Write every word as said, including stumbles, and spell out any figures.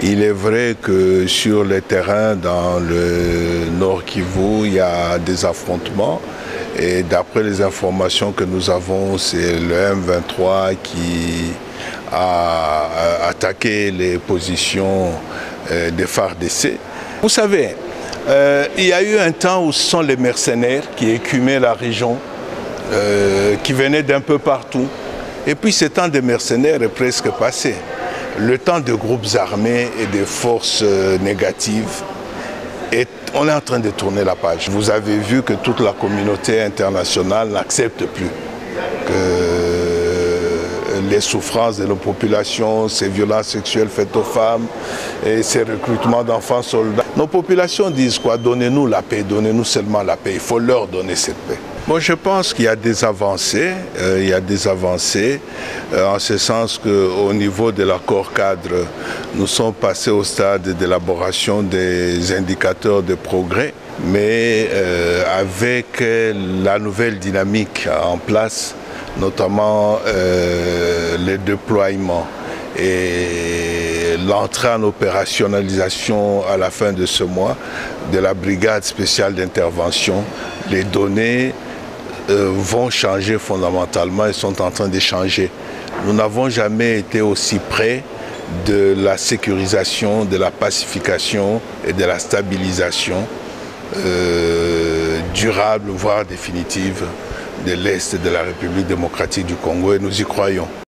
Il est vrai que sur les terrains dans le Nord Kivu, il y a des affrontements. Et d'après les informations que nous avons, c'est le M vingt-trois qui a attaqué les positions des F A R D C. Vous savez, euh, il y a eu un temps où ce sont les mercenaires qui écumaient la région, euh, qui venaient d'un peu partout. Et puis ce temps des mercenaires est presque passé. Le temps de groupes armés et de forces négatives, et on est en train de tourner la page. Vous avez vu que toute la communauté internationale n'accepte plus que les souffrances de nos populations, ces violences sexuelles faites aux femmes et ces recrutements d'enfants soldats. Nos populations disent quoi? Donnez-nous la paix, donnez-nous seulement la paix. Il faut leur donner cette paix. Moi, je pense qu'il y a des avancées, euh, il y a des avancées, euh, en ce sens qu'au niveau de l'accord cadre, nous sommes passés au stade d'élaboration des indicateurs de progrès, mais euh, avec la nouvelle dynamique en place, notamment euh, les déploiements et l'entrée en opérationnalisation à la fin de ce mois de la brigade spéciale d'intervention, les données Euh, vont changer fondamentalement et sont en train de changer. Nous n'avons jamais été aussi près de la sécurisation, de la pacification et de la stabilisation euh, durable, voire définitive, de l'Est de la République démocratique du Congo, et nous y croyons.